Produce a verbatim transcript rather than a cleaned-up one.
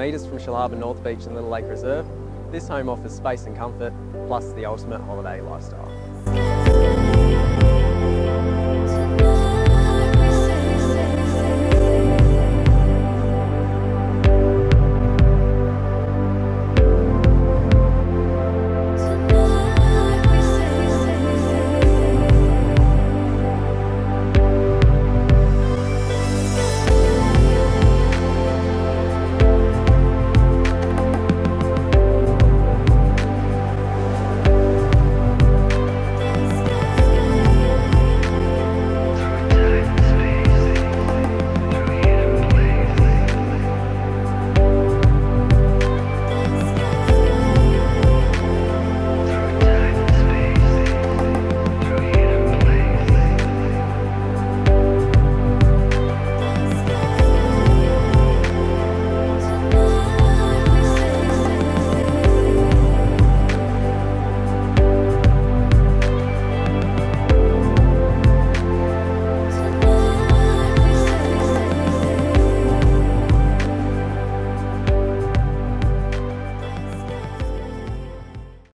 metres from Shillharbour North Beach and Little Lake Reserve, this home offers space and comfort, plus the ultimate holiday lifestyle.